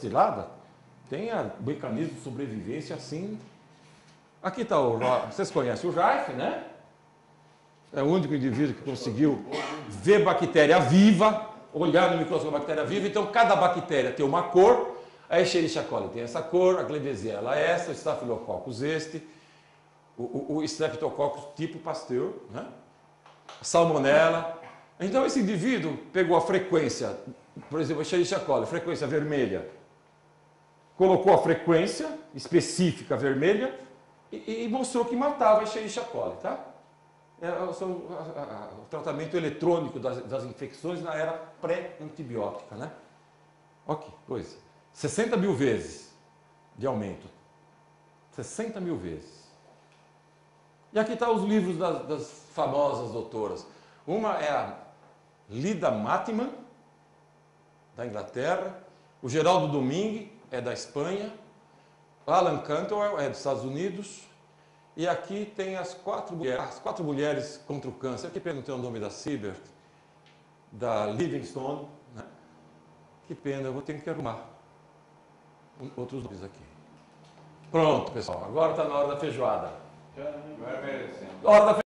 destilada tem o mecanismo de sobrevivência assim. Aqui está vocês conhecem o Reich, né? É o único indivíduo que conseguiu ver bactéria viva, olhar no microscópio a bactéria viva. Então, cada bactéria tem uma cor. A Escherichia coli tem essa cor, a Klebsiella essa, o Staphylococcus este, o Streptococcus tipo Pasteur, né? A Salmonella. Então, esse indivíduo pegou a frequência, por exemplo, a Escherichia coli, frequência vermelha, colocou a frequência específica vermelha e mostrou que matava a Escherichia coli, tá? O tratamento eletrônico das infecções na era pré-antibiótica, né? Ok, coisa. 60 mil vezes de aumento. 60 mil vezes. E aqui estão os livros das famosas doutoras. Uma é a Lida Mattiman, da Inglaterra. O Geraldo Domingue é da Espanha. Alan Cantwell é dos Estados Unidos. E aqui tem as quatro mulheres contra o câncer. Que pena não ter o nome da Siebert, da Livingstone, né? Que pena, eu vou ter que arrumar outros nomes aqui. Pronto, pessoal. Agora está na hora da feijoada. Hora da